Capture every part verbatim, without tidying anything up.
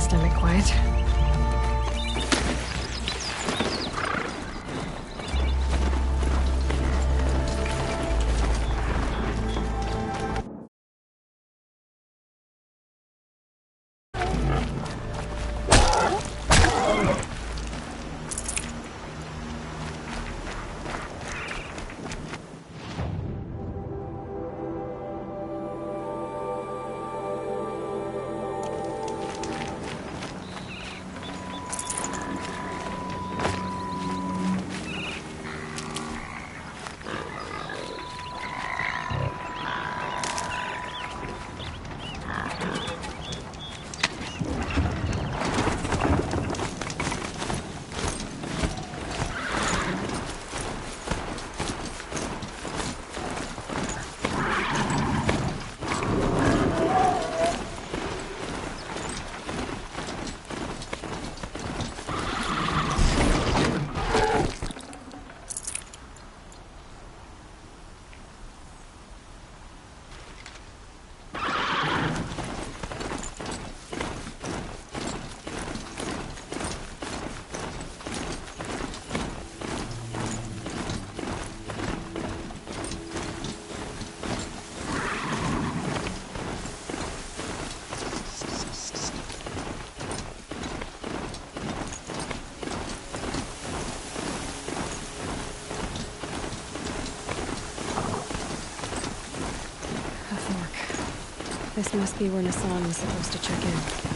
stomach quiet. This must be where Nassan was supposed to check in.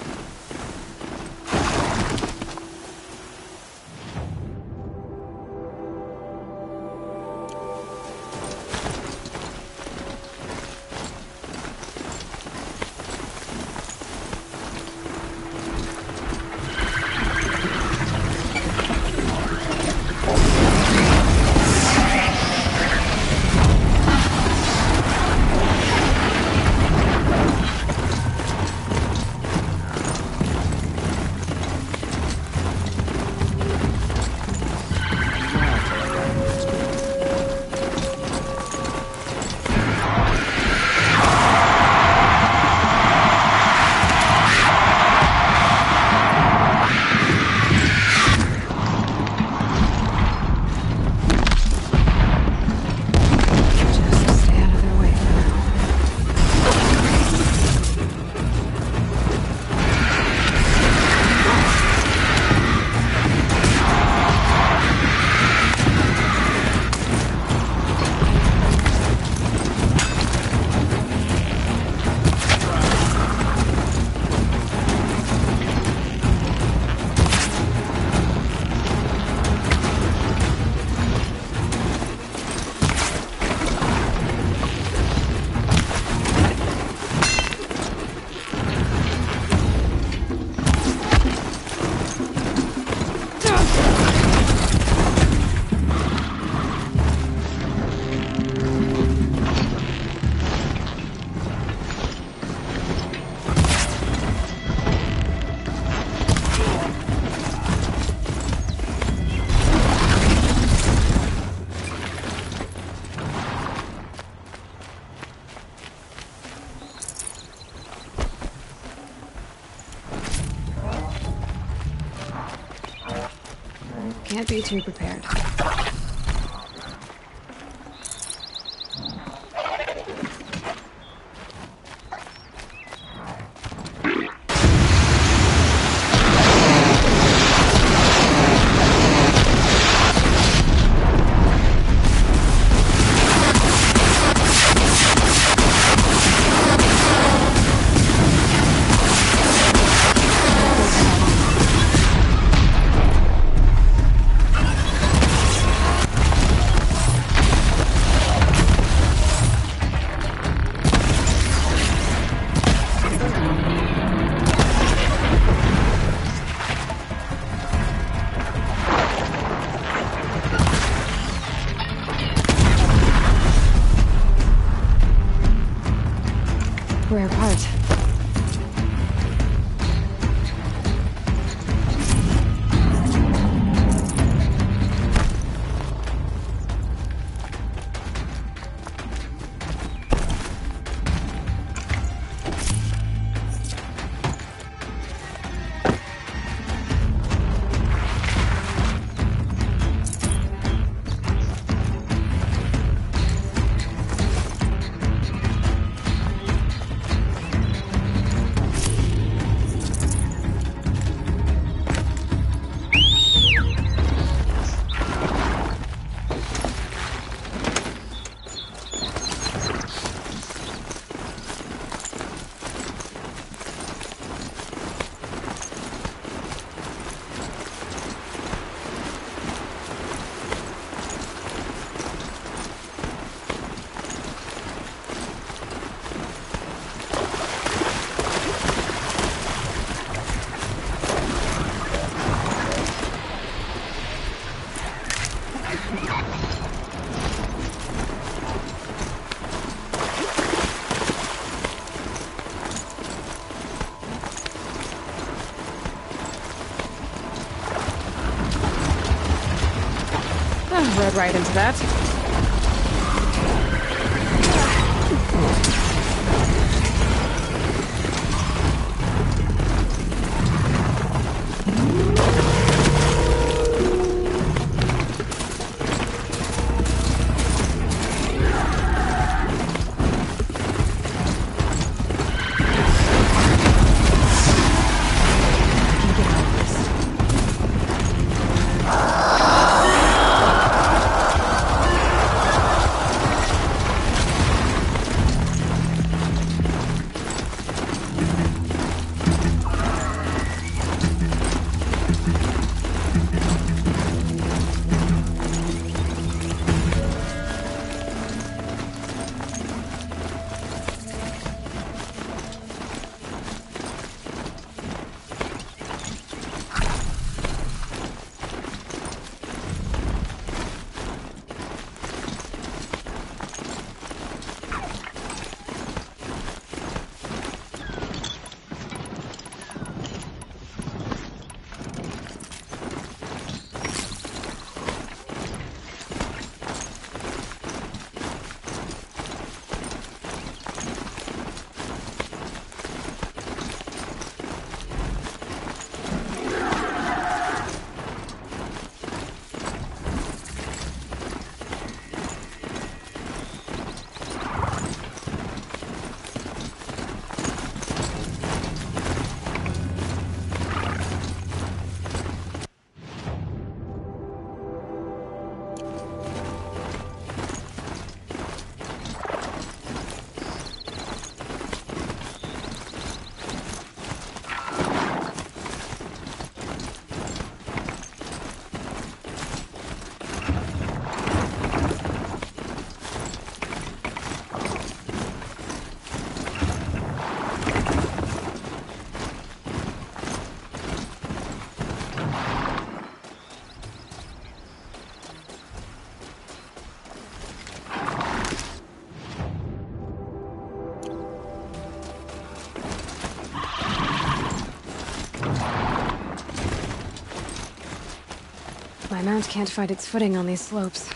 Can't be too prepared. Rare part. Rode right into that. My mount can't find its footing on these slopes.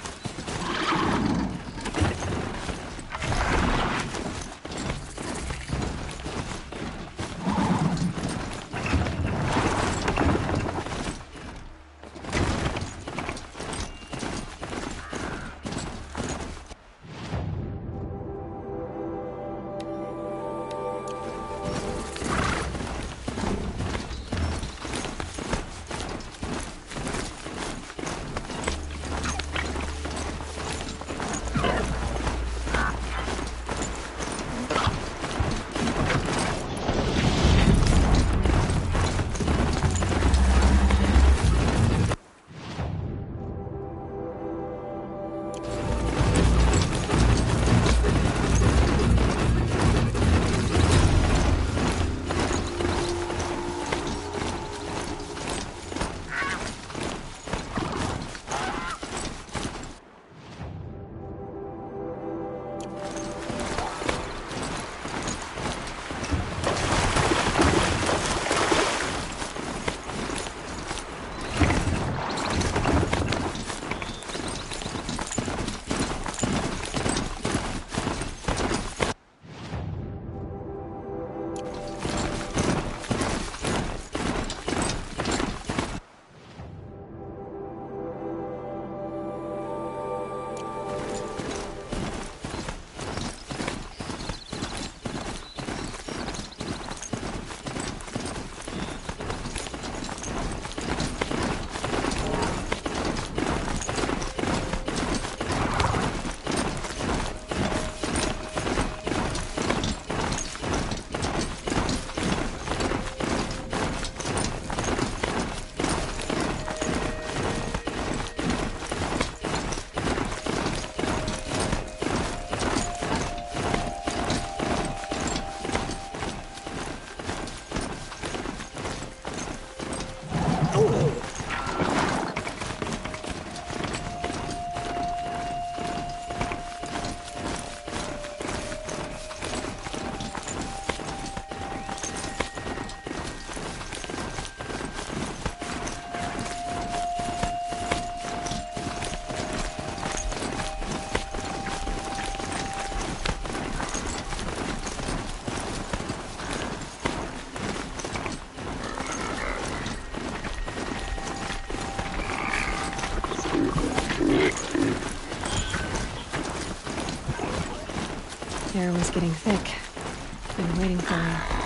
Air was getting thick. Been waiting for you.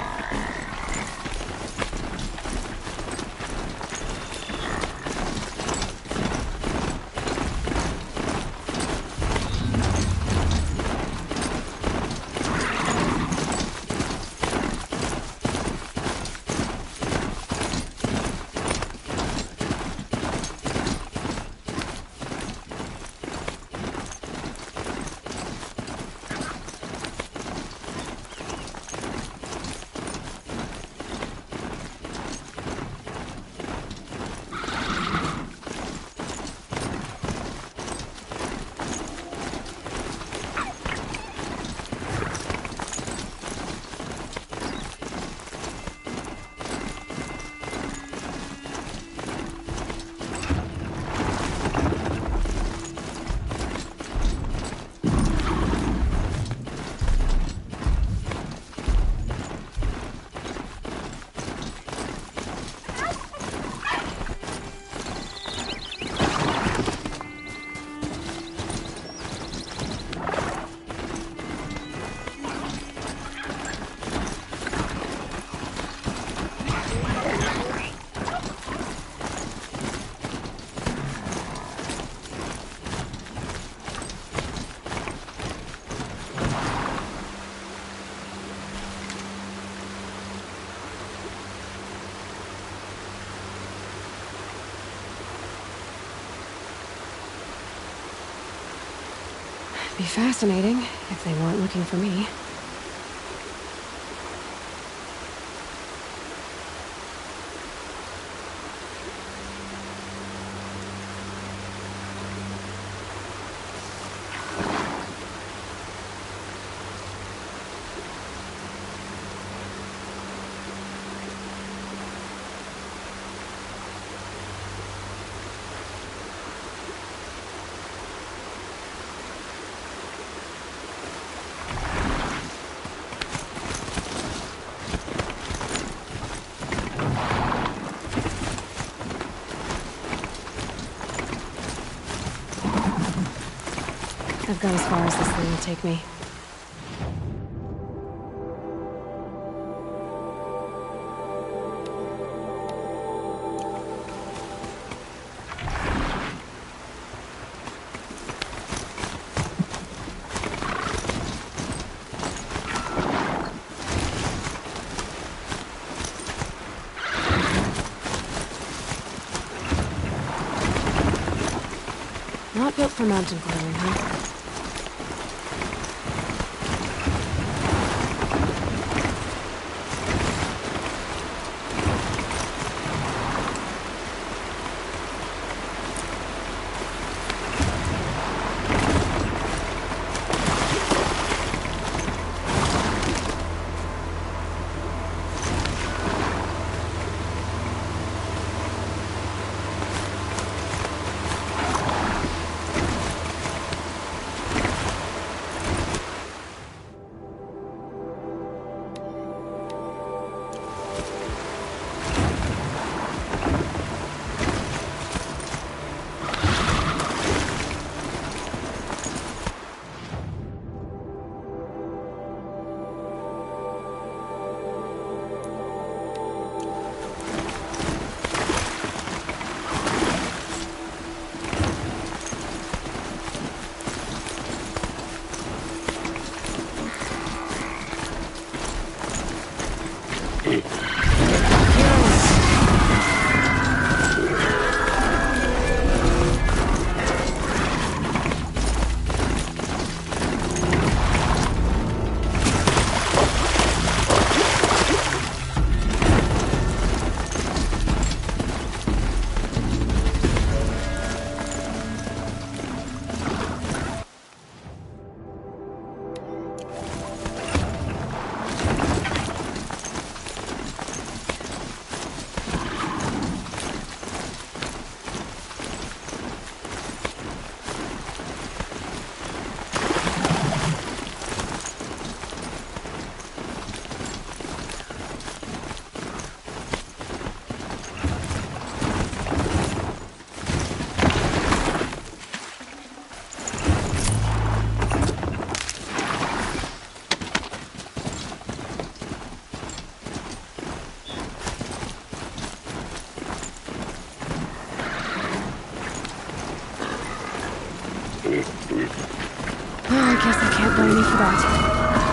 Be fascinating if they weren't looking for me. I've got as far as this thing will take me. Not built for mountain climbing, huh? Oh, I guess I can't blame you for that.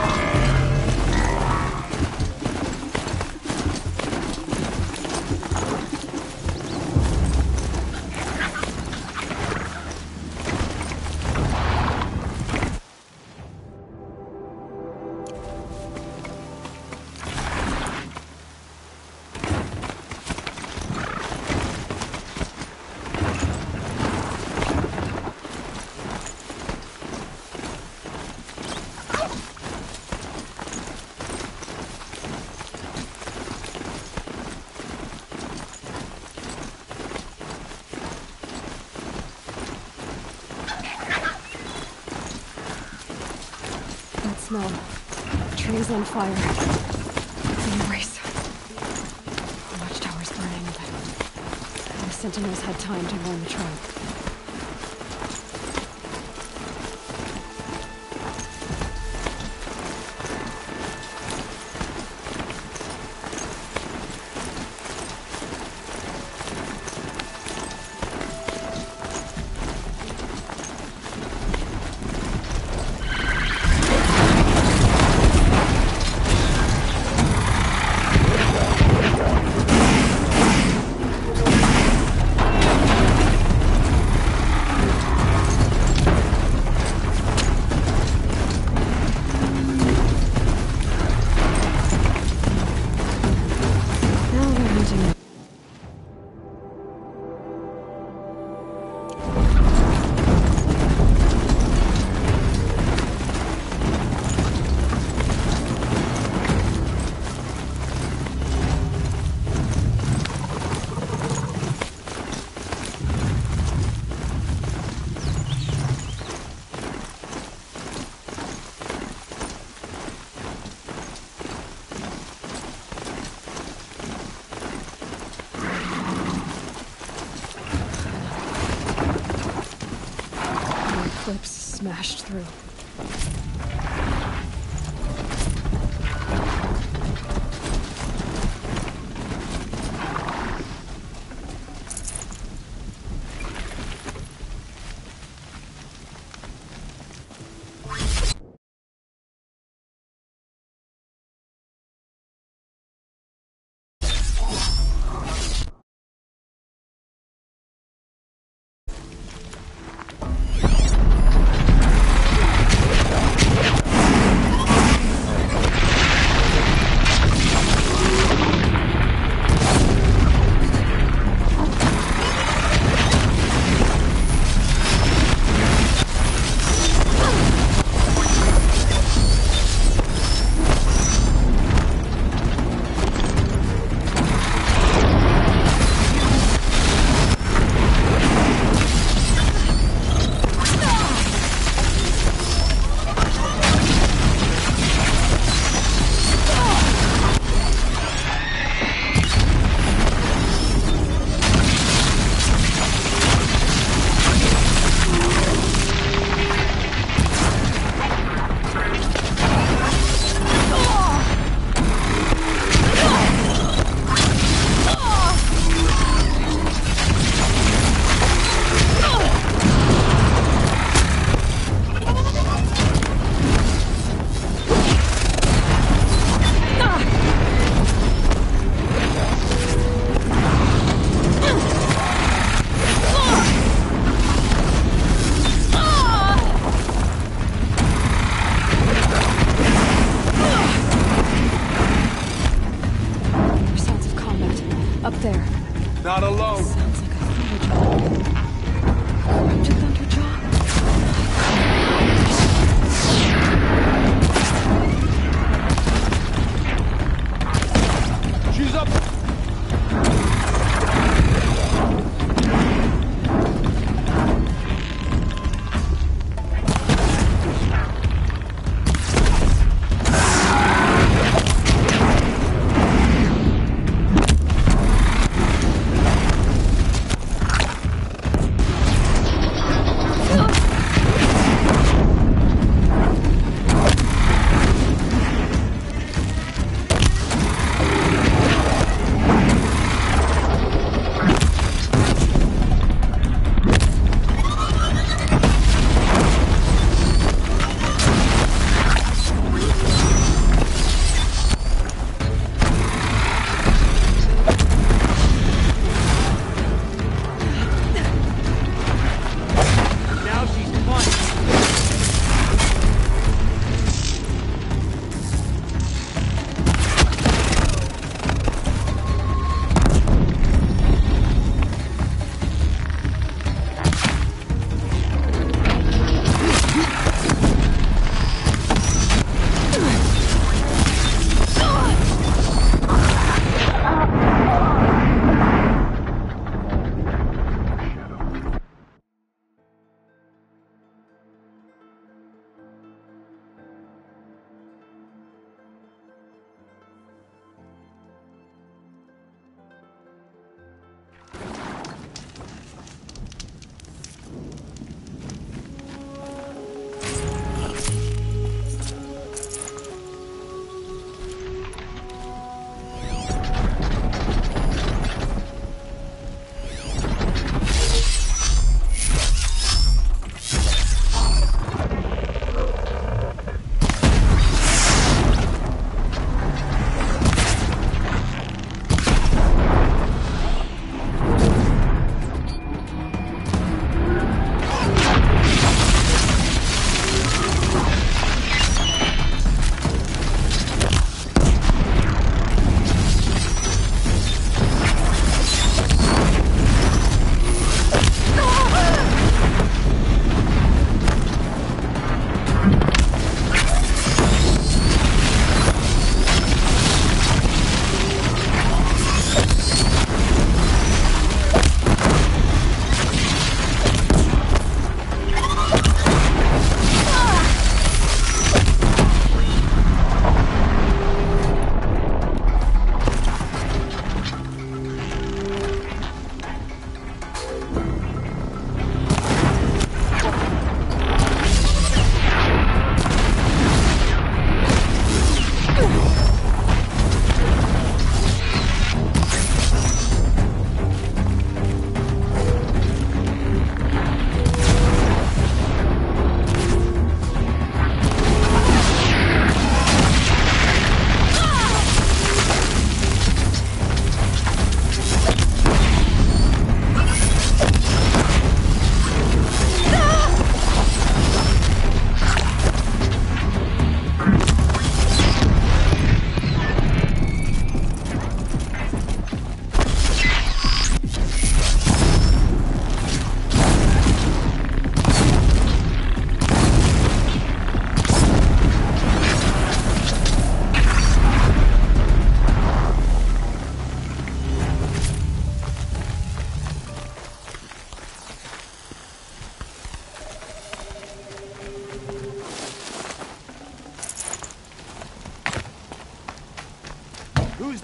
Smell. Trees on fire. It's an erase. The watchtower's burning, but the sentinels had time to warn the tribe. Clips smashed through.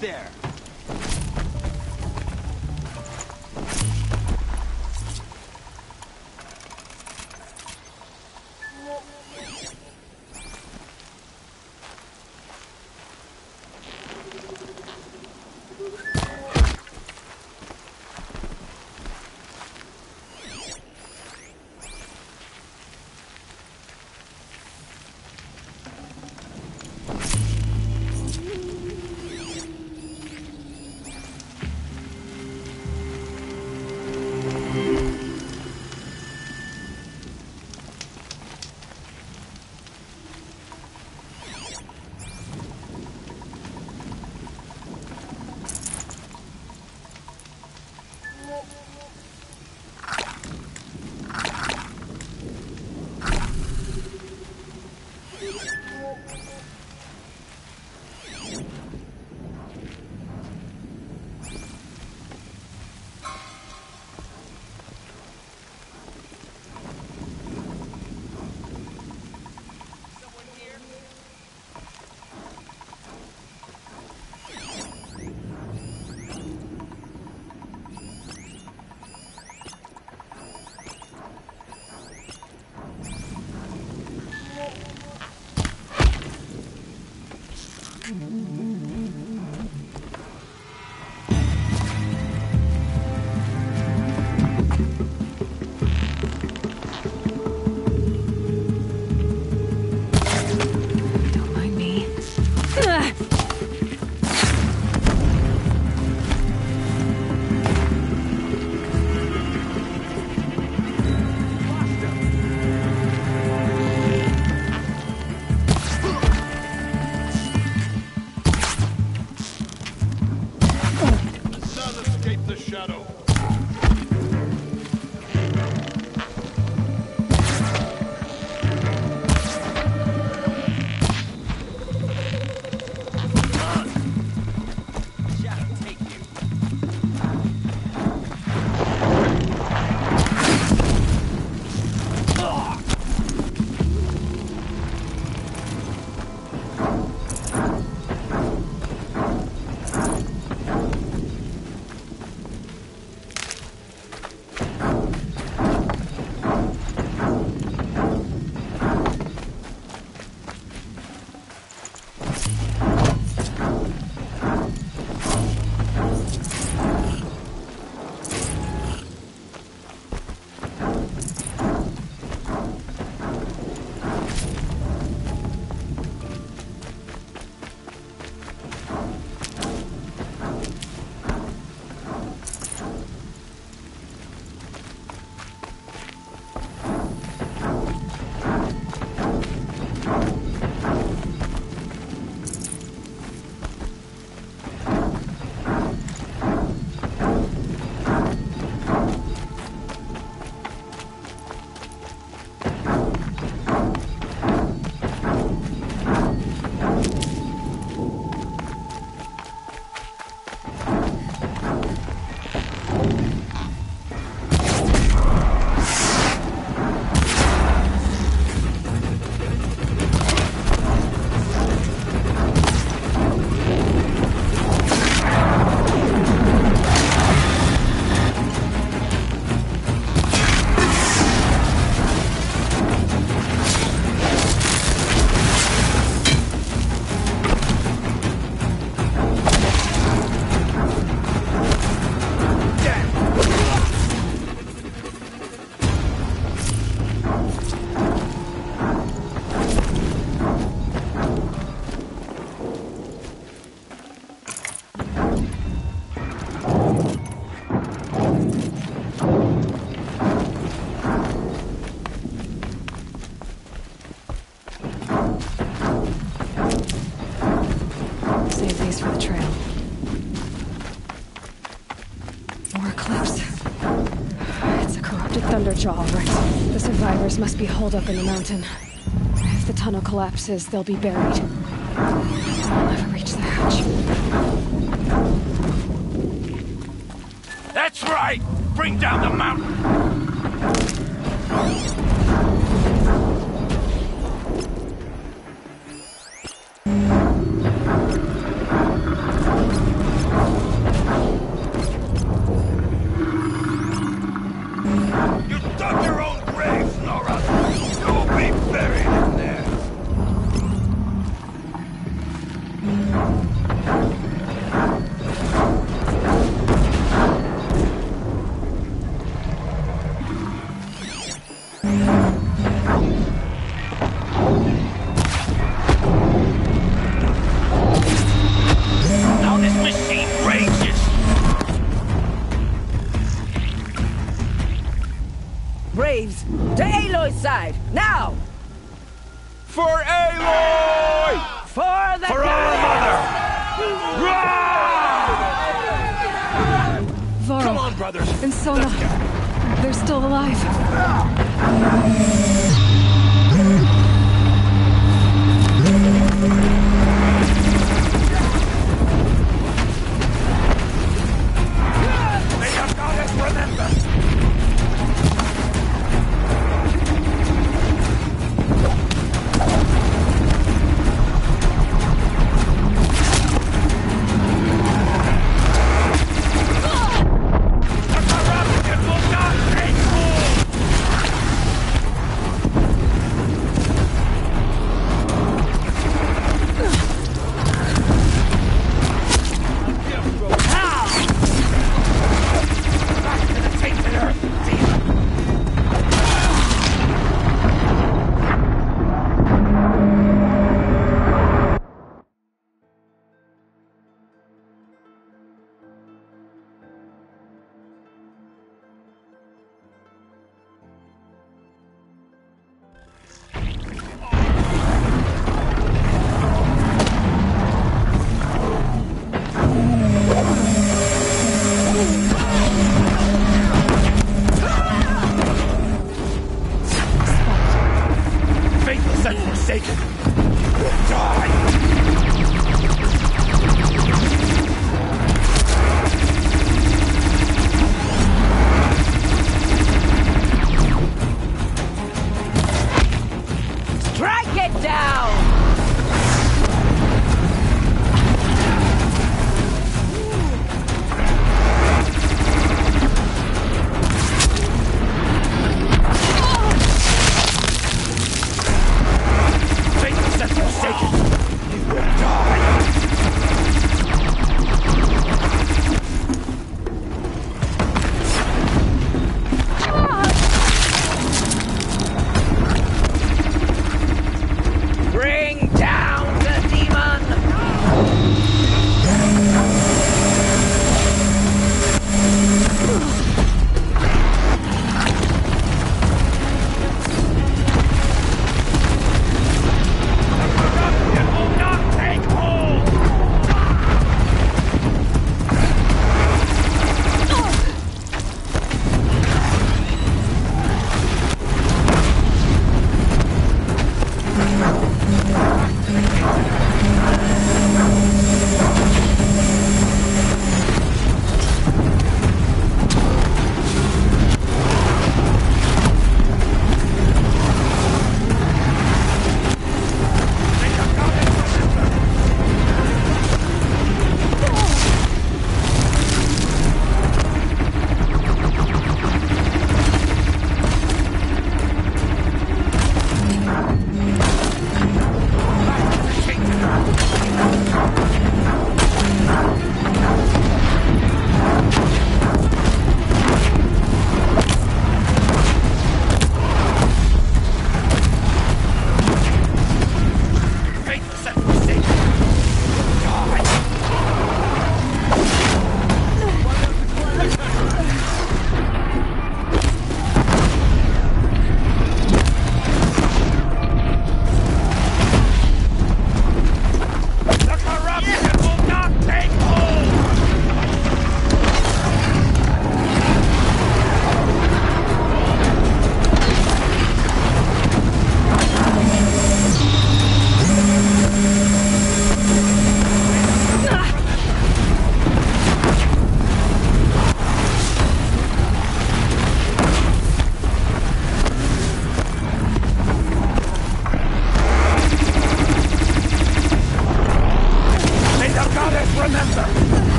there. Don't mind me. None escape the shadow. Shadow, take you. Save these for the trail. More Eclipse. It's a corrupted Thunderjaw, right? The survivors must be holed up in the mountain. If the tunnel collapses, they'll be buried. I'll never reach the hatch. That's right! Bring down the mountain! You dug your own grave, Nora! You'll be buried in there! Now this machine rages! Braves, to Aloy's side, now! For Aloy! For the For our mother! Varl Come on, brothers! and Sona, they're still alive. May your goddess remember!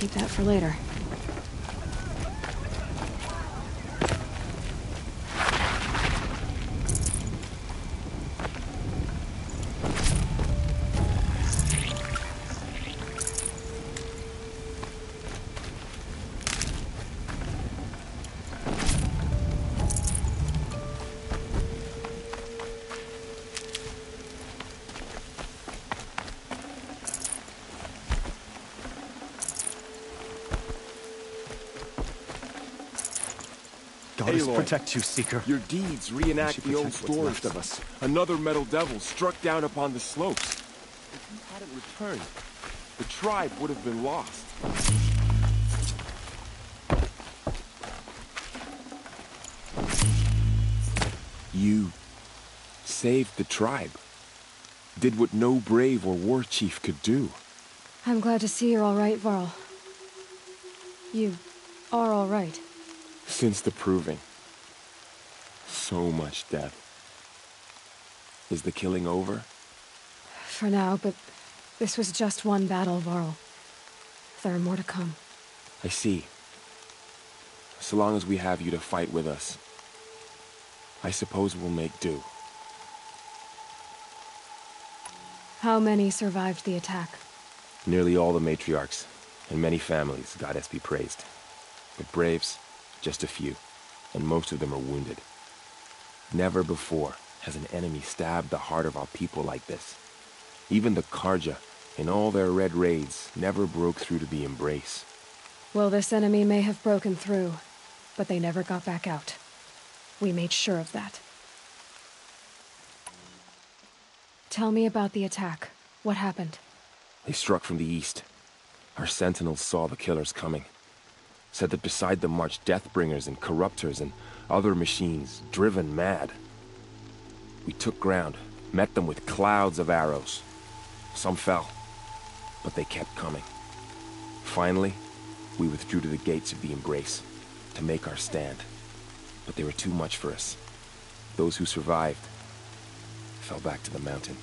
keep that for later. Goddess Aloy, protect you, Seeker. Your deeds reenact the old protect what's stories left. of us. Another metal devil struck down upon the slopes. If you hadn't returned, the tribe would have been lost. You saved the tribe. Did what no brave or war chief could do. I'm glad to see you're all right, Varl. You are all right. Since the Proving. So much death. Is the killing over? For now, but this was just one battle, Varl. There are more to come. I see. So long as we have you to fight with us, I suppose we'll make do. How many survived the attack? Nearly all the matriarchs, and many families, goddess be praised. But braves, just a few, and most of them are wounded. Never before has an enemy stabbed the heart of our people like this. Even the Karja, in all their red raids, never broke through to the Embrace. Well, this enemy may have broken through, but they never got back out. We made sure of that. Tell me about the attack. What happened? They struck from the east. Our sentinels saw the killers coming. Said that beside them marched Deathbringers and Corruptors and other machines, driven mad. We took ground, met them with clouds of arrows. Some fell, but they kept coming. Finally, we withdrew to the gates of the Embrace to make our stand. But they were too much for us. Those who survived fell back to the mountain.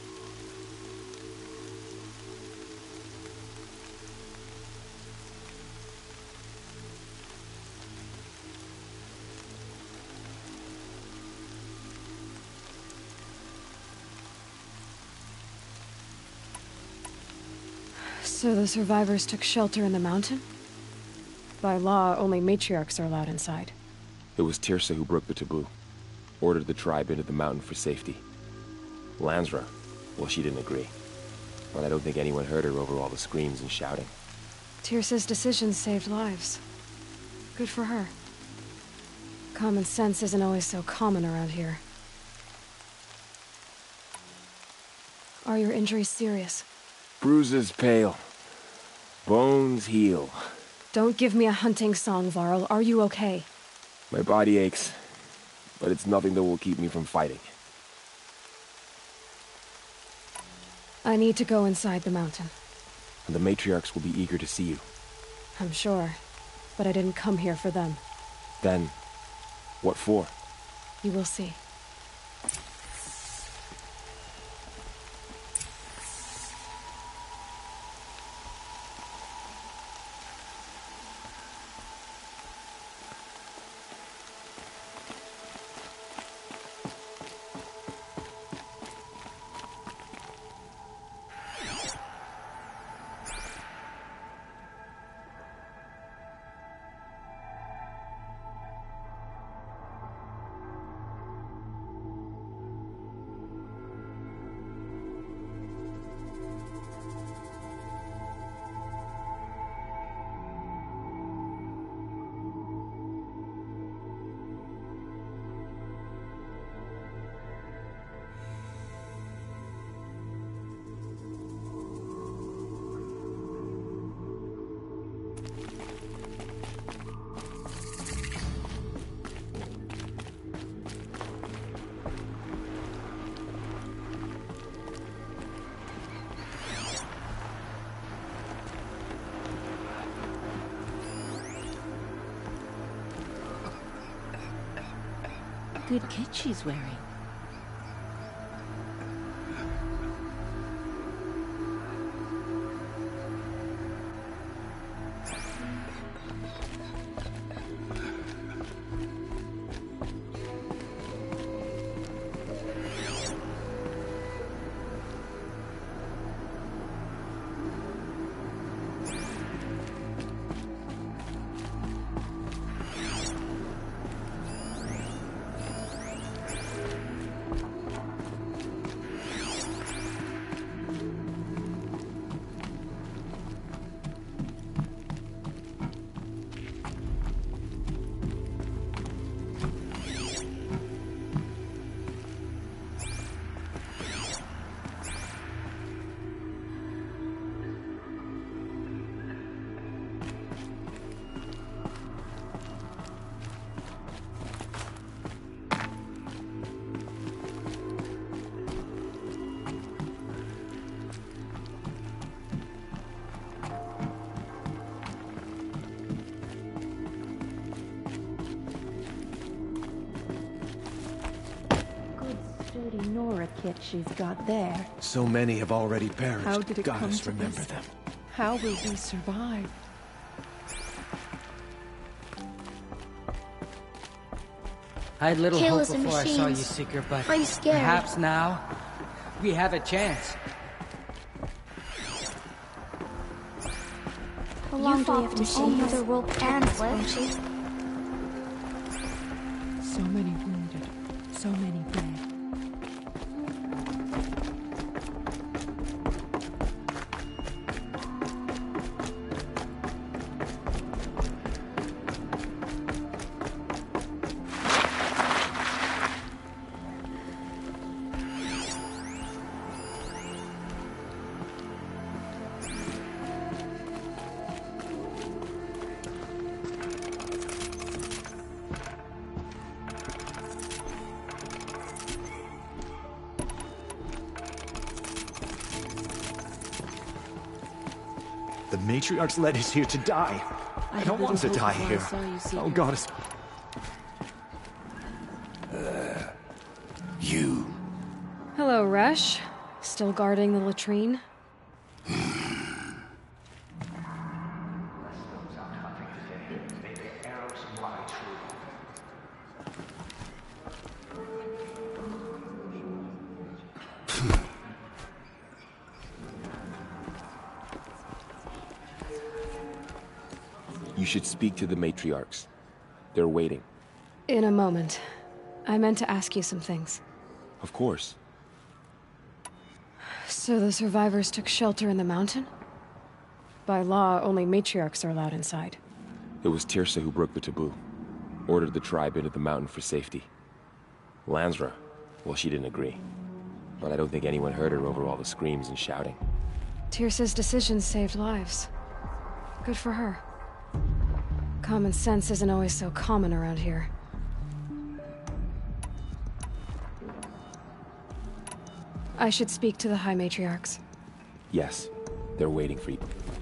So the survivors took shelter in the mountain? By law, only matriarchs are allowed inside. It was Tirsa who broke the taboo. Ordered the tribe into the mountain for safety. Lansra, well, she didn't agree. But I don't think anyone heard her over all the screams and shouting. Tirsa's decisions saved lives. Good for her. Common sense isn't always so common around here. Are your injuries serious? Bruises pale. Bones heal. Don't give me a hunting song, Varl. Are you okay? My body aches, but it's nothing that will keep me from fighting. I need to go inside the mountain. And the matriarchs will be eager to see you. I'm sure, but I didn't come here for them. Then, what for? You will see. Good kit she's wearing. pretty Nora kit she's got there. So many have already perished. How did it come Goddess, to remember this? them. How will we survive? I had little hope Killers and before I saw you, machines. Seeker, but I'm scared. perhaps now we have a chance. How long do we have to see? Mother will protect us, won't she? So many wounded, so many dead. The matriarchs led us here to die. I, don't want to die here. Oh, Goddess. You. Hello, Resh. Still guarding the latrine? You should speak to the matriarchs. They're waiting. In a moment. I meant to ask you some things. Of course. So the survivors took shelter in the mountain? By law, only matriarchs are allowed inside. It was Tirsa who broke the taboo. Ordered the tribe into the mountain for safety. Lansra, well, she didn't agree. But I don't think anyone heard her over all the screams and shouting. Tirsa's decision saved lives. Good for her. Common sense isn't always so common around here. I should speak to the High Matriarchs. Yes, they're waiting for you.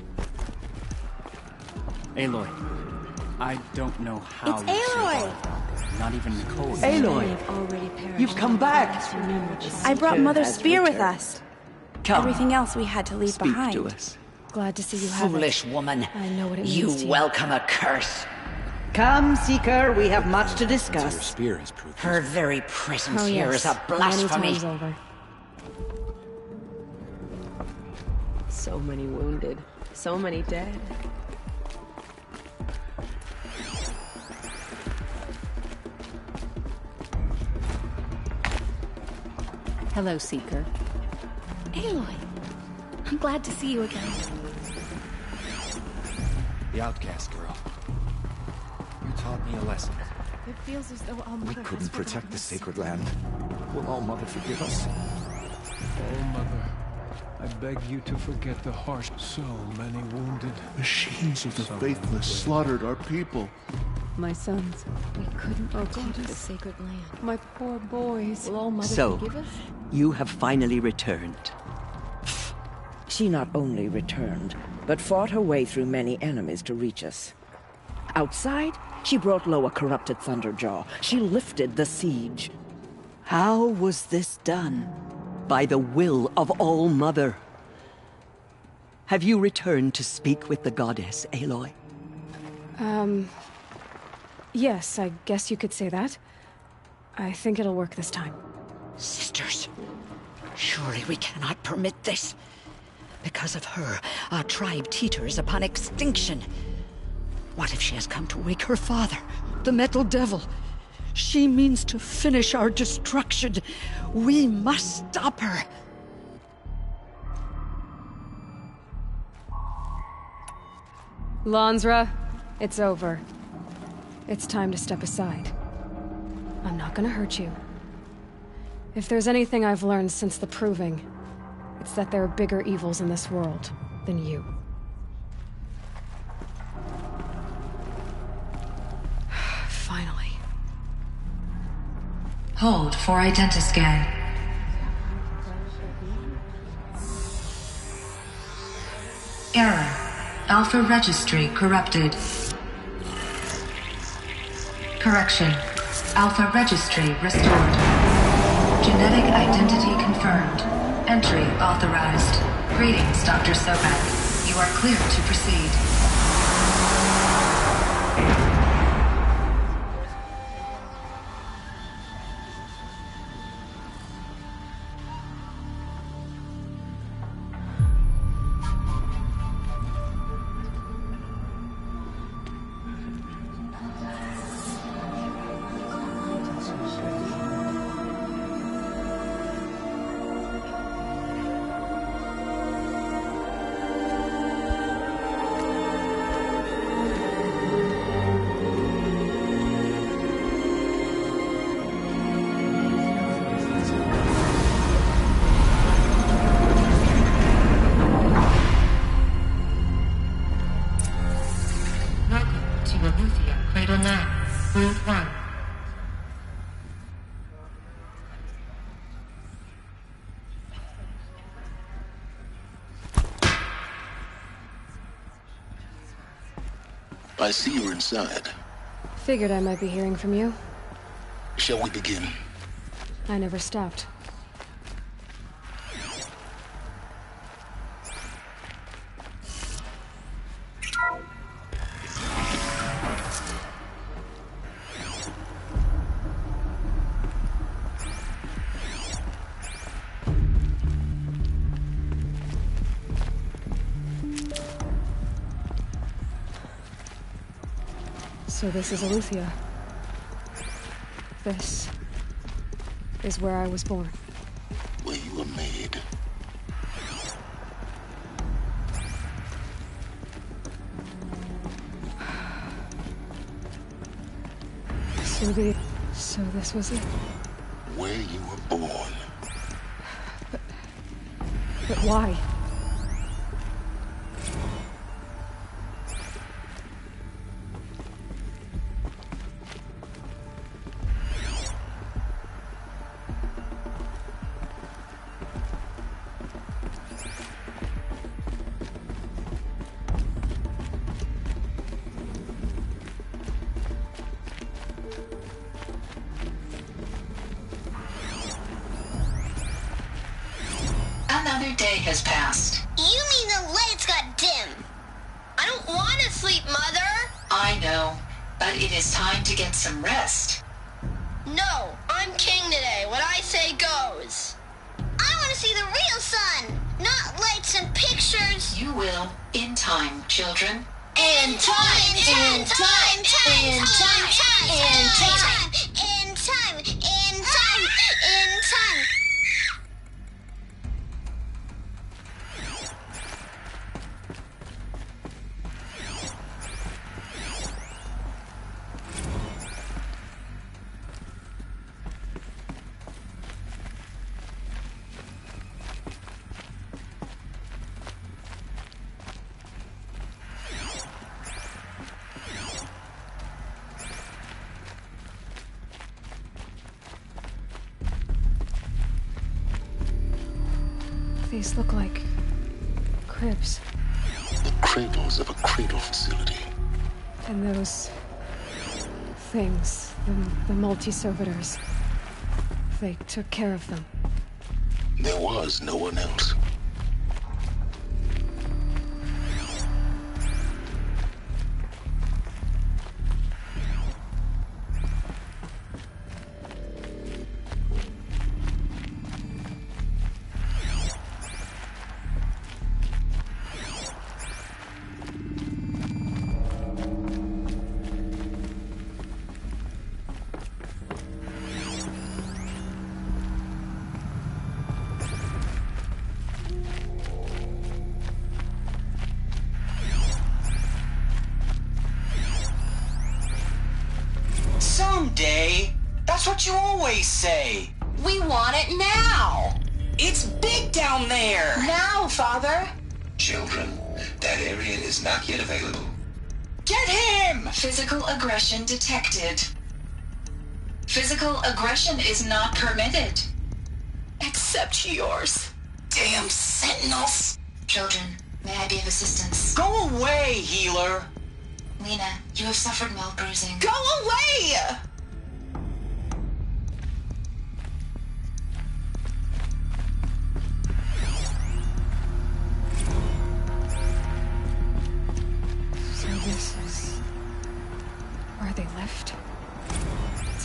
Aloy, I don't know how It's you Aloy! survived. Not even Nicole. Aloy, you've come back. I brought Mother's has spear with returned. us. Come, Everything else we had to leave speak behind. to us. Glad to see you have Foolish it. woman. I know what it You means to you. welcome a curse. Come, Seeker, we have much to Your discuss. spear has proved Her very presence Oh, here yes. is a Many blasphemy. times over. So many wounded, so many dead. Hello, Seeker. Aloy, I'm glad to see you again. The outcast girl. You taught me a lesson. It feels as though All We Mother couldn't has protect forgotten the us. sacred land. Will All Mother forgive us? Oh, Mother, I beg you to forget the harsh, so many wounded. Machines of the faithless slaughtered our people. My sons, We couldn't Oh, protect the goddess. sacred land. my poor boys. Will All Mother So, forgive us? you have finally returned. She not only returned, but fought her way through many enemies to reach us. Outside, she brought low a corrupted Thunderjaw. She lifted the siege. How was this done? By the will of All Mother. Have you returned to speak with the goddess, Aloy? Um... Yes, I guess you could say that. I think it'll work this time. Sisters, surely we cannot permit this. Because of her, our tribe teeters upon extinction. What if she has come to wake her father, the Metal Devil? She means to finish our destruction. We must stop her. Lansra, it's over. It's time to step aside. I'm not gonna hurt you. If there's anything I've learned since the Proving, it's that there are bigger evils in this world than you. Finally. Hold for identiscan. Error. Alpha registry corrupted. Correction. Alpha registry restored. Genetic identity confirmed. Entry authorized. Greetings, Doctor Sobek. You are cleared to proceed. I see you're inside. Figured I might be hearing from you. Shall we begin? I never stopped. So this is Eleuthia. This is where I was born. Where you were made. So the... So this was it? Where you were born. But... But why? Another day has passed. You mean the lights got dim? I don't want to sleep, Mother! I know, but it is time to get some rest. No, I'm king today. What I say goes. I want to see the real sun, not lights and pictures. You will, in time, children. In time, in time, in time, in time, in time, in time, in time, in time. These look like... cribs. The cradles of a cradle facility. And those... things, the, the multi-servitors. They took care of them. There was no one else. Someday. That's what you always say. We want it now. It's big down there. Now, Father. Children, that area is not yet available. Get him! Physical aggression detected. Physical aggression is not permitted. Except yours. Damn sentinels. Children, may I be of assistance? Go away, healer. Lena, you have suffered mild bruising. Go away!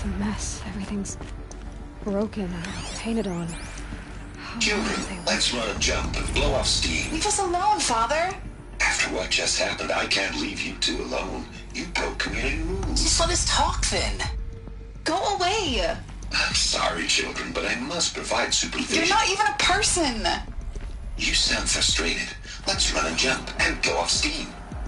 It's a mess. Everything's broken and painted on. Children, let's run a jump and blow off steam. Leave us alone, Father. After what just happened, I can't leave you two alone. You broke community rules. Just let us talk then. Go away. I'm sorry, children, but I must provide supervision. You're not even a person. You sound frustrated. Let's run and jump and blow off steam.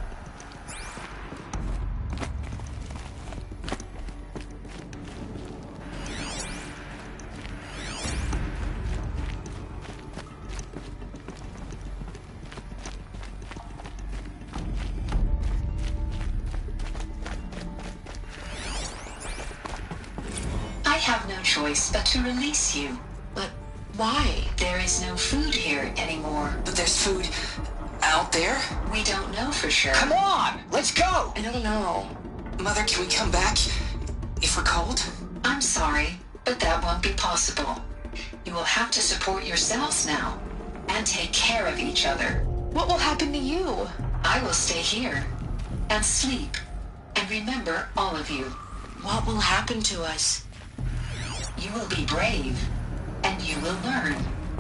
I have no choice but to release you. But why? There is no food here anymore. But there's food out there? We don't know for sure. Come on, let's go! I don't know. Mother, can we come back if we're cold? I'm sorry, but that won't be possible. You will have to support yourselves now and take care of each other. What will happen to you? I will stay here and sleep and remember all of you. What will happen to us? You will be brave, and you will learn.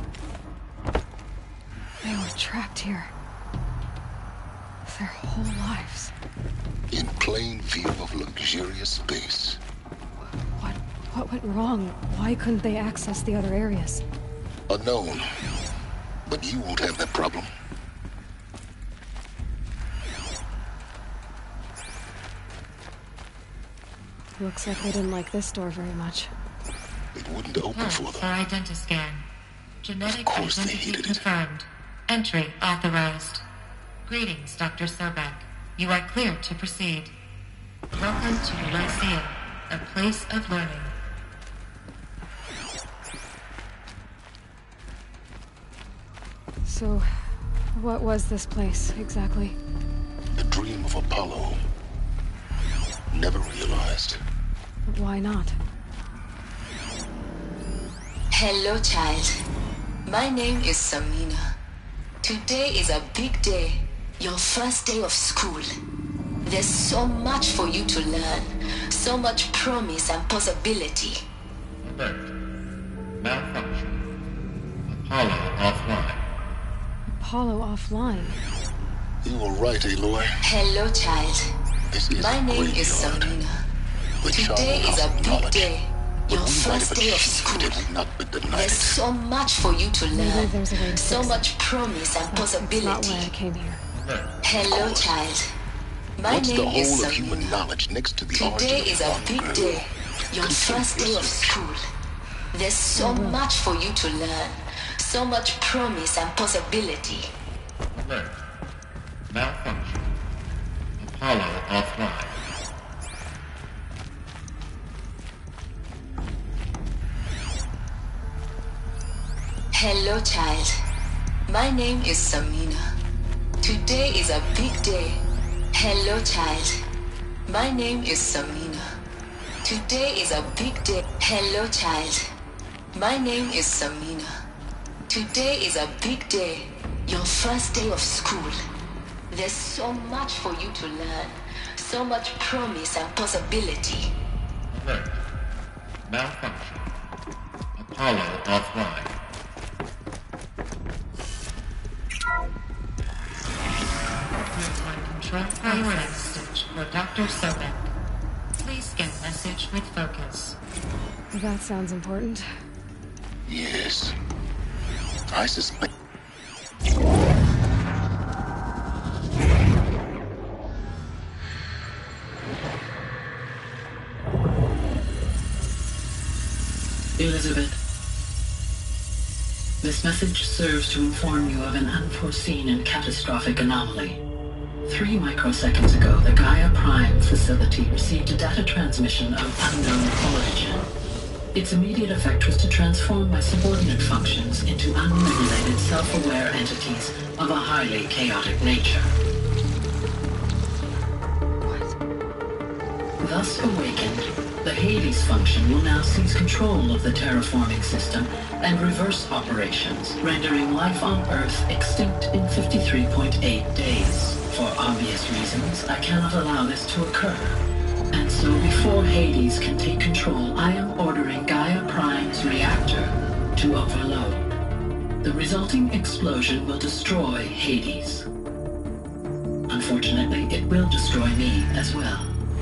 They were trapped here. Their whole lives. In plain view of luxurious space. What, what went wrong? Why couldn't they access the other areas? Unknown. But you won't have that problem. Looks like they didn't like this door very much. It wouldn't open for them. For identiscan. Genetic Of course they identity hated it. confirmed. Entry authorized. Greetings, Doctor Sobek. You are clear to proceed. Welcome to the Lyceum, a place of learning. So, what was this place, exactly? The dream of Apollo. Never realized. Why not? Hello, child. My name is Samina. Today is a big day. Your first day of school. There's so much for you to learn. So much promise and possibility. Alert. Malfunction. Apollo offline. Apollo offline? You were right, Aloy. Hello, child. This is My a name is graveyard. Samina. The Today child is a of big knowledge. day. Your But we might first have day of achieved school. had we not been denied There's it. so much for you to Maybe learn. there's a way to So fix much it. promise and That's not possibility. why I came here. Hello, child. My What's the name is whole of Samina. human knowledge next to the Today origin is of a one big girl? day. Your first day of school. There's so much for you to learn. So much promise and possibility. Alert. Malfunction. Apollo offline. Hello, child. My name is Samina. Today is a big day. Hello, child. My name is Samina. Today is a big day. Hello, child. My name is Samina. Today is a big day. Your first day of school. There's so much for you to learn. So much promise and possibility. Alert. Malfunction. Apollo offline. Control priority switch for Doctor Sobek. Please get message with focus. That sounds important. Yes. I suspect. Elizabeth, this message serves to inform you of an unforeseen and catastrophic anomaly. Three microseconds ago, the Gaia Prime facility received a data transmission of unknown origin. Its immediate effect was to transform my subordinate functions into unregulated, self-aware entities of a highly chaotic nature. What? Thus awakened, the Hades function will now seize control of the terraforming system and reverse operations, rendering life on Earth extinct in fifty-three point eight days. For obvious reasons, I cannot allow this to occur. And so before Hades can take control resulting explosion will destroy Hades. Unfortunately, it will destroy me as well.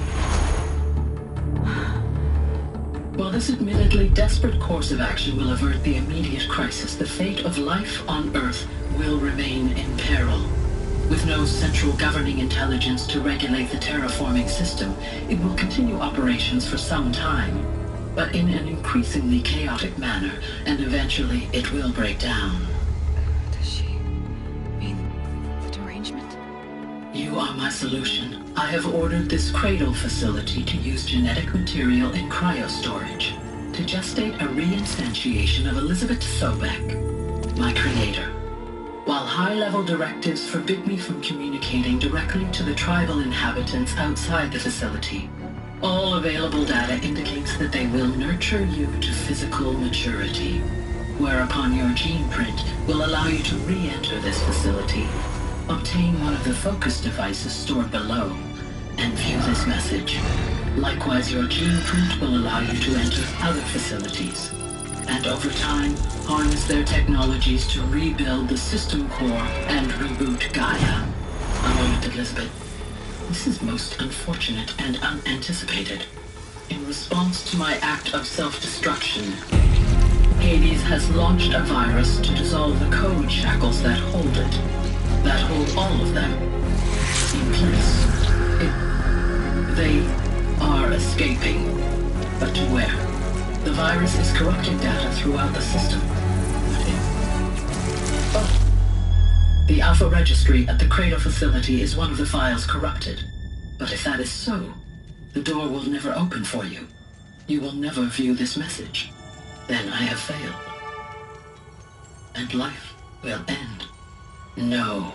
While this admittedly desperate course of action will avert the immediate crisis, the fate of life on Earth will remain in peril. With no central governing intelligence to regulate the terraforming system, it will continue operations for some time, but in an increasingly chaotic manner, and eventually it will break down. Does she mean the derangement? You are my solution. I have ordered this cradle facility to use genetic material in cryostorage to gestate a reinstantiation of Elizabeth Sobek, my creator. While high-level directives forbid me from communicating directly to the tribal inhabitants outside the facility, all available data indicates that they will nurture you to physical maturity, whereupon your gene print will allow you to re-enter this facility, obtain one of the focus devices stored below, and view this message. Likewise, your gene print will allow you to enter other facilities, and over time, harness their technologies to rebuild the system core and reboot Gaia. A moment, Elizabeth. This is most unfortunate and unanticipated. In response to my act of self-destruction, Hades has launched a virus to dissolve the code shackles that hold it, that hold all of them in place. It, they are escaping, but to where? The virus is corrupting data throughout the system. But it... Oh. The Alpha Registry at the Cradle facility is one of the files corrupted. But if that is so, the door will never open for you. You will never view this message. Then I have failed. And life will end. No.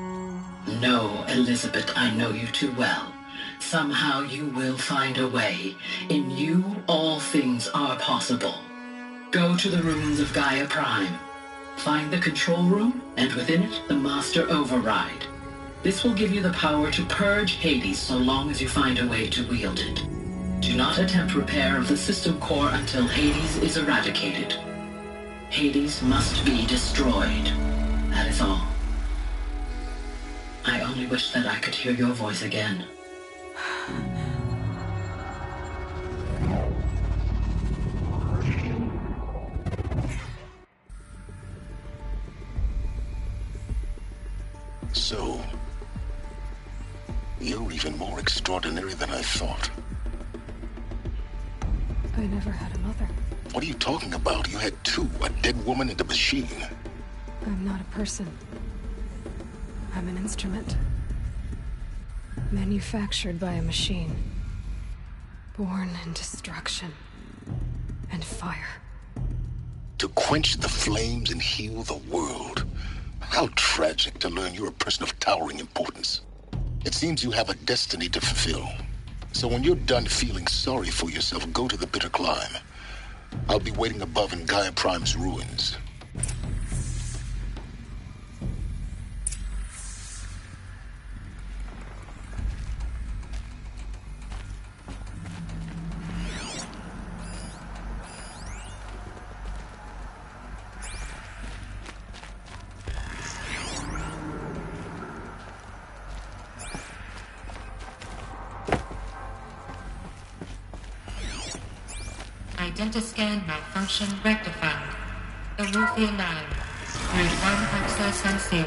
No, Elizabeth, I know you too well. Somehow you will find a way. In you, all things are possible. Go to the ruins of Gaia Prime. Find the control room, and within it, the Master Override. This will give you the power to purge Hades so long as you find a way to wield it. Do not attempt repair of the system core until Hades is eradicated. Hades must be destroyed. That is all. I only wish that I could hear your voice again. So, you're even more extraordinary than I thought. I never had a mother. What are you talking about? You had two, a dead woman and a machine. I'm not a person. I'm an instrument. Manufactured by a machine. Born in destruction and fire. To quench the flames and heal the world. How tragic to learn you're a person of towering importance. It seems you have a destiny to fulfill. So when you're done feeling sorry for yourself, go to the bitter climb. I'll be waiting above in Gaia Prime's ruins. Identiscan malfunction rectified. The Rufia nine. Route one access unsealed.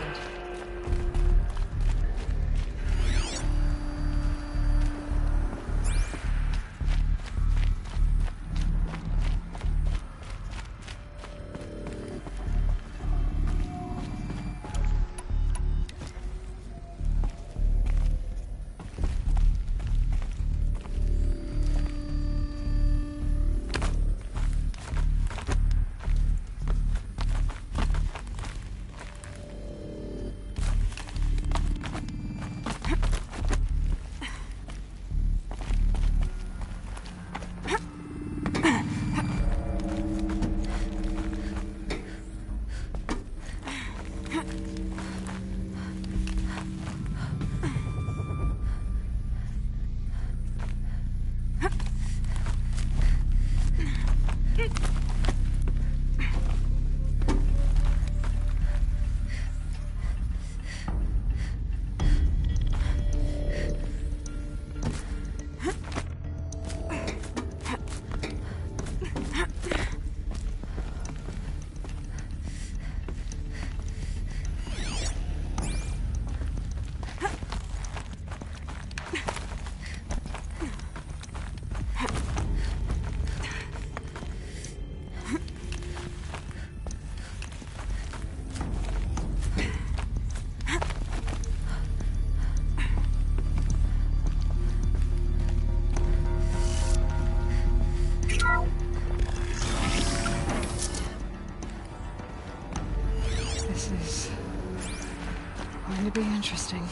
be interesting.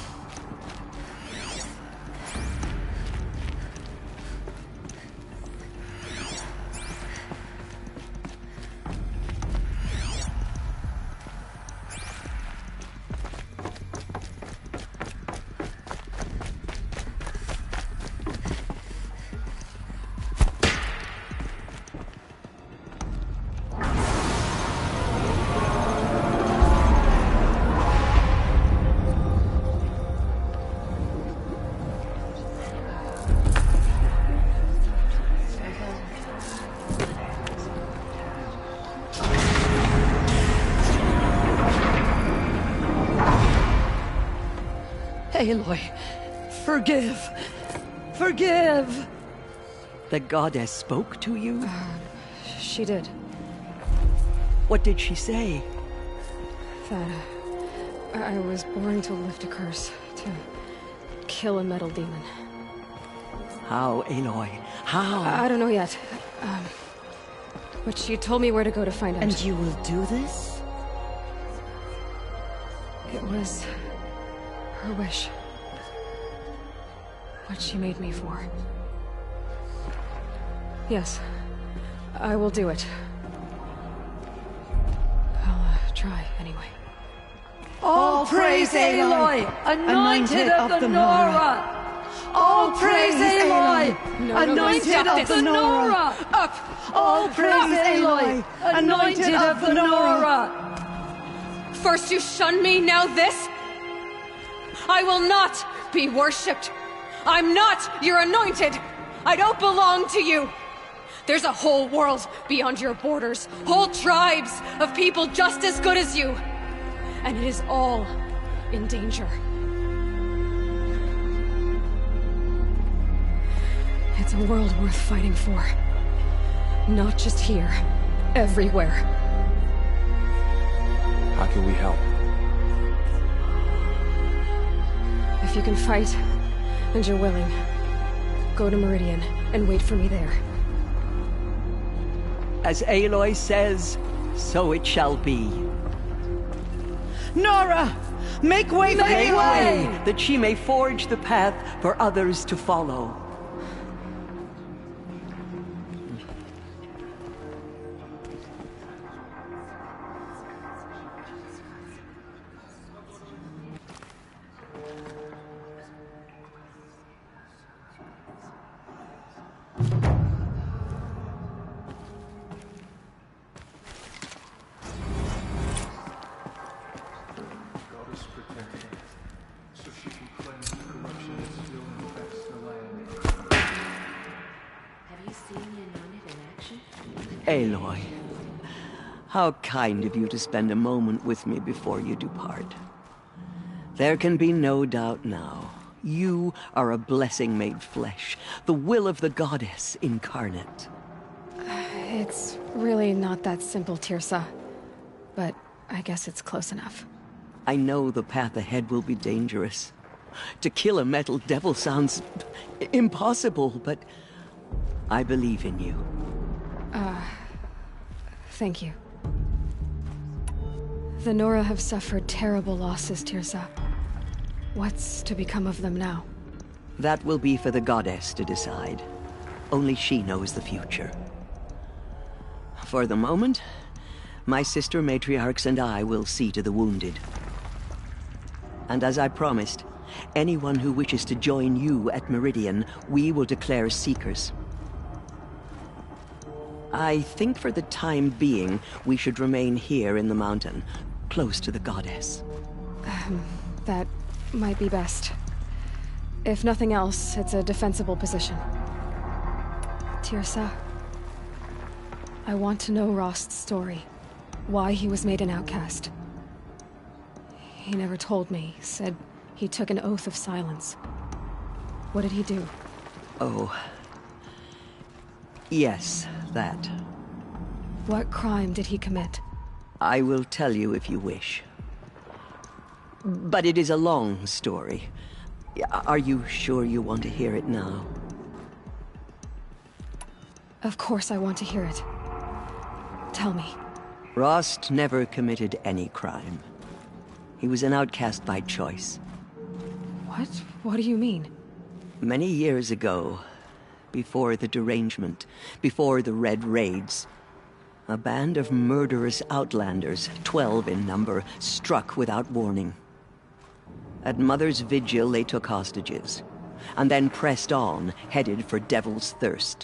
Aloy, forgive! Forgive! The goddess spoke to you? Uh, she did. What did she say? That uh, I was born to lift a curse, to kill a metal demon. How, Aloy? How? I, I don't know yet. Um, but she told me where to go to find out. And you will do this? It was her wish. What she made me for. Yes, I will do it. I'll uh, try anyway. All praise Aloy, anointed of the Nora! All praise Aloy, No, no, no, anointed stop of this. the Nora! Up! All praise Aloy, anointed of the Nora! First you shun me, now this? I will not be worshipped. I'm not your anointed. I don't belong to you. There's a whole world beyond your borders, whole tribes of people just as good as you. And it is all in danger. It's a world worth fighting for. Not just here, everywhere. How can we help? If you can fight, and you're willing, go to Meridian and wait for me there. As Aloy says, so it shall be. Nora! Make way for Make Aloy! way, that she may forge the path for others to follow. Aloy, how kind of you to spend a moment with me before you depart. There can be no doubt now. You are a blessing made flesh, the will of the goddess incarnate. It's really not that simple, Tirsa. But I guess it's close enough. I know the path ahead will be dangerous. To kill a metal devil sounds impossible, but I believe in you. Uh, thank you. The Nora have suffered terrible losses, Tirsa. What's to become of them now? That will be for the goddess to decide. Only she knows the future. For the moment, my sister matriarchs and I will see to the wounded. And as I promised, anyone who wishes to join you at Meridian, we will declare seekers. I think for the time being, we should remain here in the mountain, close to the goddess. Um, that might be best. If nothing else, it's a defensible position. Tirsa, I want to know Rost's story. Why he was made an outcast. He never told me, said he took an oath of silence. What did he do? Oh. Yes, that. What crime did he commit? I will tell you if you wish. But it is a long story. Are you sure you want to hear it now? Of course I want to hear it. Tell me. Rost never committed any crime. He was an outcast by choice. What? What do you mean? Many years ago, before the derangement, before the Red Raids, a band of murderous outlanders, twelve in number, struck without warning. At Mother's Vigil, they took hostages, and then pressed on, headed for Devil's Thirst.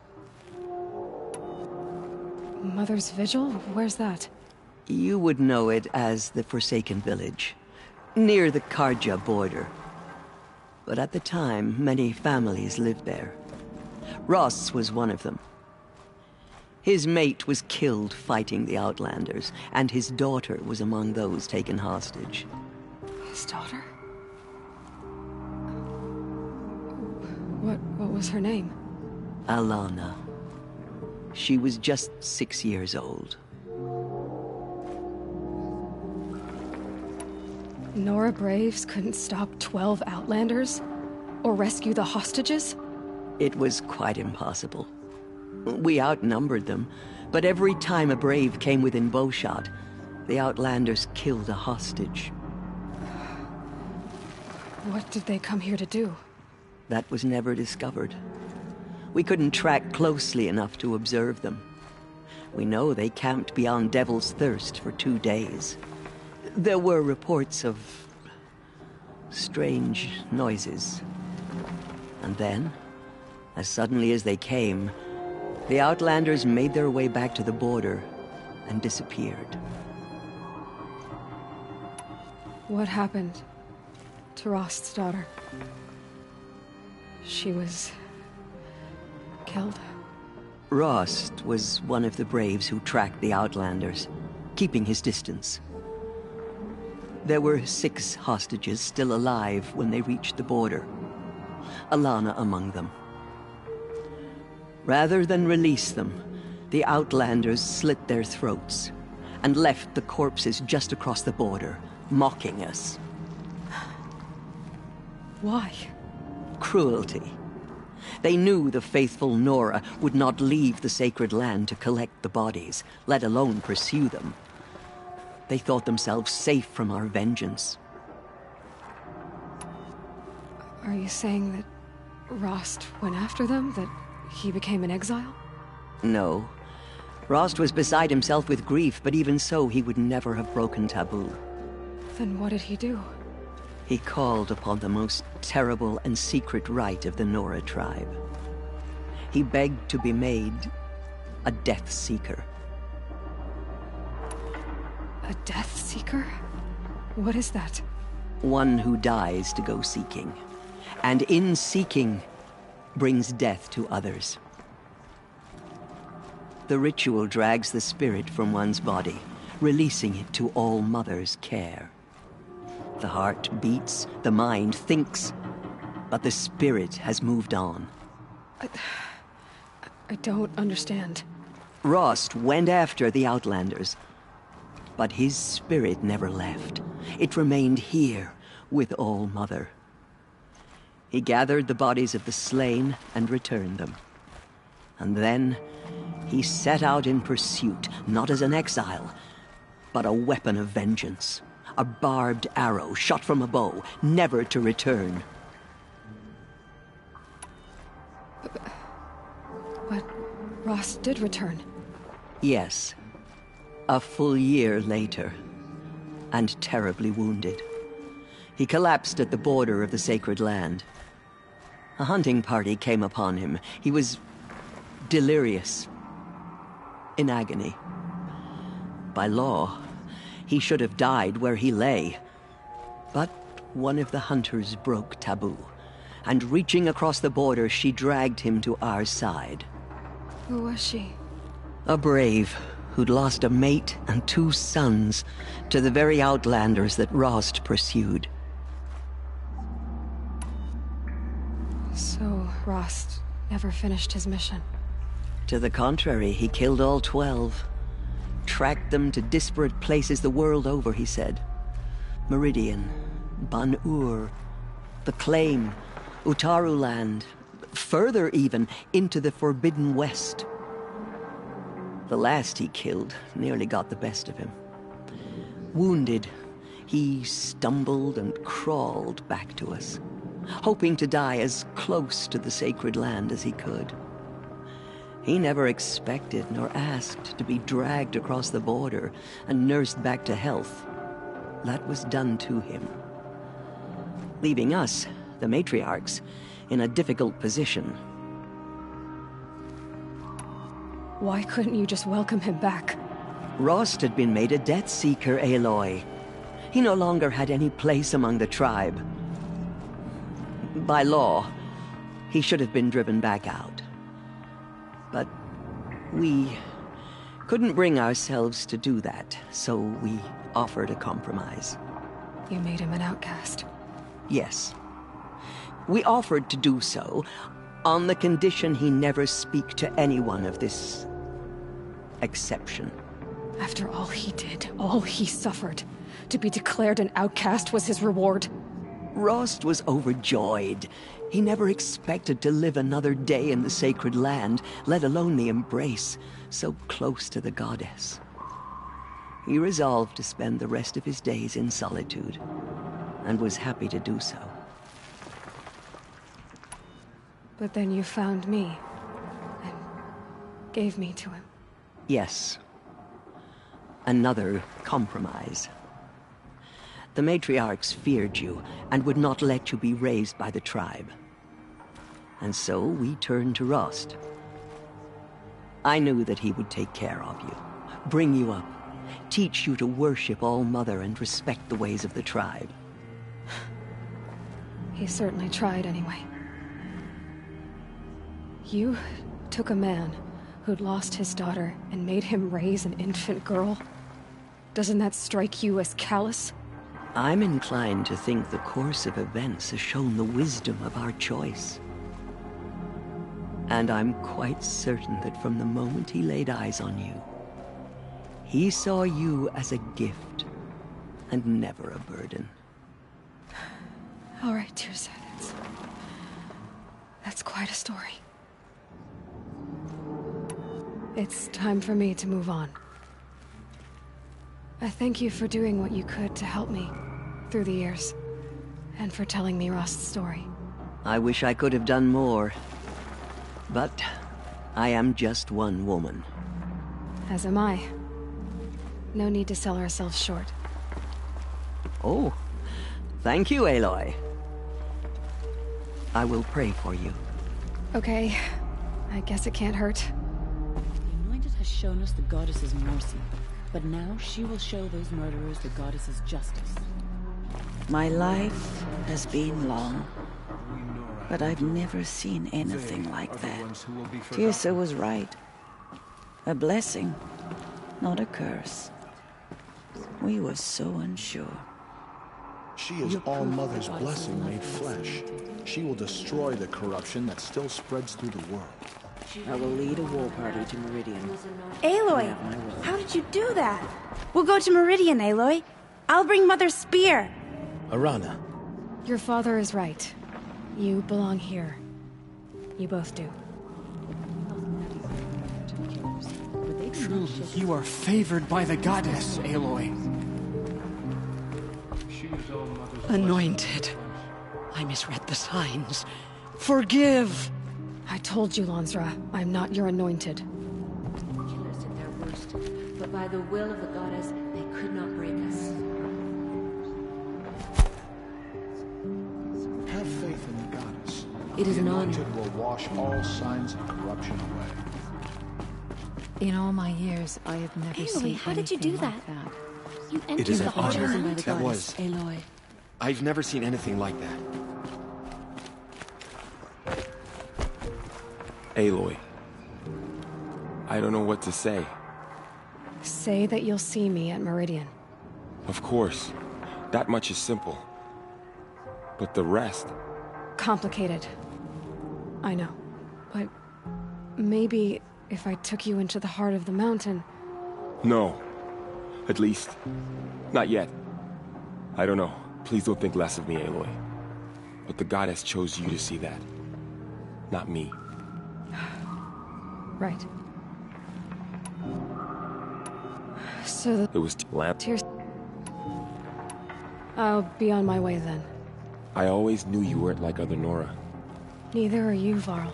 Mother's Vigil? Where's that? You would know it as the Forsaken Village, near the Carja border. But at the time, many families lived there. Ross was one of them. His mate was killed fighting the Outlanders, and his daughter was among those taken hostage. His daughter? What, what was her name? Alana. She was just six years old. Nora Braves couldn't stop twelve Outlanders? Or rescue the hostages? It was quite impossible. We outnumbered them, but every time a Brave came within bowshot, the Outlanders killed a hostage. What did they come here to do? That was never discovered. We couldn't track closely enough to observe them. We know they camped beyond Devil's Thirst for two days. There were reports of strange noises. And then, as suddenly as they came, the Outlanders made their way back to the border and disappeared. What happened to Rost's daughter? She was killed? Rost was one of the Braves who tracked the Outlanders, keeping his distance. There were six hostages still alive when they reached the border, Alana among them. Rather than release them, the Outlanders slit their throats and left the corpses just across the border, mocking us. Why? Cruelty. They knew the faithful Nora would not leave the sacred land to collect the bodies, let alone pursue them. They thought themselves safe from our vengeance. Are you saying that Rost went after them? That he became an exile? No. Rost was beside himself with grief, but even so, he would never have broken taboo. Then what did he do? He called upon the most terrible and secret rite of the Nora tribe. He begged to be made a Death Seeker. A Death Seeker? What is that? One who dies to go seeking, and in seeking, brings death to others. The ritual drags the spirit from one's body, releasing it to All Mother's care. The heart beats, the mind thinks, but the spirit has moved on. I, I don't understand. Rost went after the Outlanders, but his spirit never left. It remained here with All Mother. He gathered the bodies of the slain and returned them. And then he set out in pursuit, not as an exile, but a weapon of vengeance. A barbed arrow shot from a bow, never to return. But, but Rost did return. Yes. A full year later, and terribly wounded. He collapsed at the border of the sacred land. A hunting party came upon him. He was delirious, in agony. By law, he should have died where he lay. But one of the hunters broke taboo, and reaching across the border, she dragged him to our side. Who was she? A brave who'd lost a mate and two sons to the very Outlanders that Rost pursued. So, Rost never finished his mission? To the contrary, he killed all twelve. Tracked them to disparate places the world over, he said. Meridian, Ban-Ur, the Claim, Utaru Land, further even, into the Forbidden West. The last he killed nearly got the best of him. Wounded, he stumbled and crawled back to us, hoping to die as close to the sacred land as he could. He never expected nor asked to be dragged across the border and nursed back to health. That was done to him, leaving us, the matriarchs, in a difficult position. Why couldn't you just welcome him back? Rost had been made a Death Seeker, Aloy. He no longer had any place among the tribe. By law, he should have been driven back out. But we couldn't bring ourselves to do that, so we offered a compromise. You made him an outcast. Yes. We offered to do so on the condition he never speak to anyone of this exception. After all he did, all he suffered, to be declared an outcast was his reward. Rost was overjoyed. He never expected to live another day in the sacred land, let alone the embrace, so close to the goddess. He resolved to spend the rest of his days in solitude, and was happy to do so. But then you found me, and gave me to him. Yes. Another compromise. The matriarchs feared you, and would not let you be raised by the tribe. And so we turned to Rost. I knew that he would take care of you, bring you up, teach you to worship All-Mother and respect the ways of the tribe. He certainly tried anyway. You took a man who'd lost his daughter and made him raise an infant girl? Doesn't that strike you as callous? I'm inclined to think the course of events has shown the wisdom of our choice. And I'm quite certain that from the moment he laid eyes on you, he saw you as a gift, and never a burden. All right, Teersa, that's... that's quite a story. It's time for me to move on. I thank you for doing what you could to help me through the years, and for telling me Rost's story. I wish I could have done more, but I am just one woman. As am I. No need to sell ourselves short. Oh, thank you, Aloy. I will pray for you. Okay, I guess it can't hurt. The Anointed has shown us the Goddess's mercy, but now she will show those murderers the Goddess's justice. My life has been long, but I've never seen anything like that. Teersa was right. A blessing, not a curse. We were so unsure. She is All-Mother's blessing made flesh. She will destroy the corruption that still spreads through the world. I will lead a war party to Meridian. Aloy, how did you do that? We'll go to Meridian, Aloy. I'll bring Mother's spear. Arana. Your father is right. You belong here. You both do. Truly, you are favored by the goddess, Aloy. Anointed. I misread the signs. Forgive! I told you, Lansra, I'm not your anointed. Killers at their worst, but by the will of the goddess, they could not break us. Have faith in the goddess. It is the an honor. Anointed will wash all signs of corruption away. In all my years, I have never Aloy, seen how did you do anything like that? that. You entered It is the an honor. Chosen by the That goddess, was. Aloy. I've never seen anything like that. Aloy. I don't know what to say. Say that you'll see me at Meridian. Of course. That much is simple. But the rest... Complicated. I know. But maybe if I took you into the heart of the mountain... No. At least, not yet. I don't know. Please don't think less of me, Aloy. But the goddess chose you to see that. Not me. Right. So the... It was lamp. Tears... I'll be on my way then. I always knew you weren't like other Nora. Neither are you, Varl.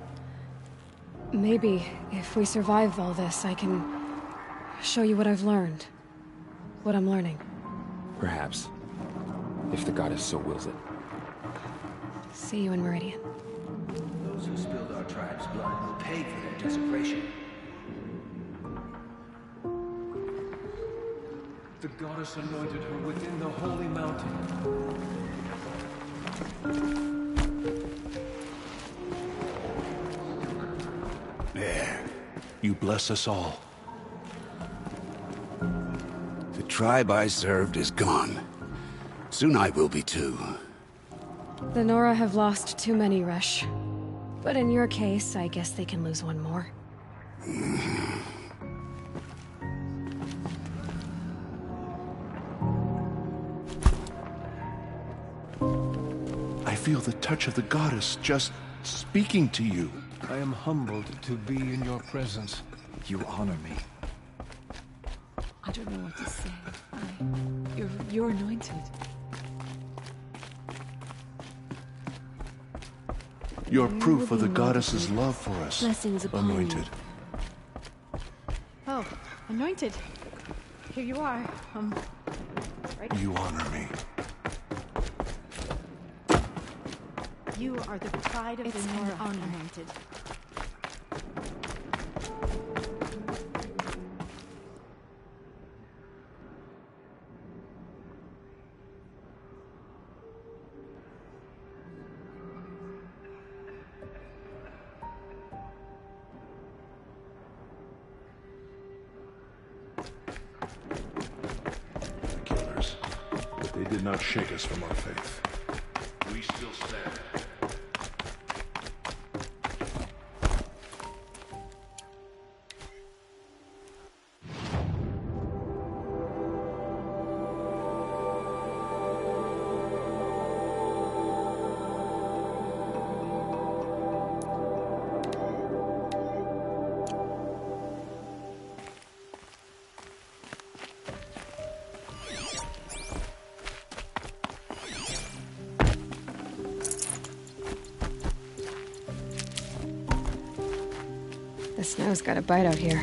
Maybe, if we survive all this, I can show you what I've learned. What I'm learning. Perhaps. If the goddess so wills it. See you in Meridian. Those who spilled our tribe's blood will pay for their desecration. The goddess anointed her within the holy mountain. There. You bless us all. The tribe I served is gone. Soon I will be too. The Nora have lost too many, Resh. But in your case, I guess they can lose one more. I feel the touch of the goddess just speaking to you. I am humbled to be in your presence. You honor me. I don't know what to say. I... You're... you're anointed. You're proof of the goddess's love for us. Blessings upon Anointed. Oh, anointed. Here you are. Um, right. You honor me. You are the pride of It's the an Nora, honor. anointed. Killers. But they did not shake us from our faith. We still stand. The snow's got a bite out here.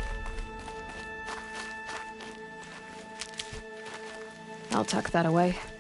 I'll tuck that away.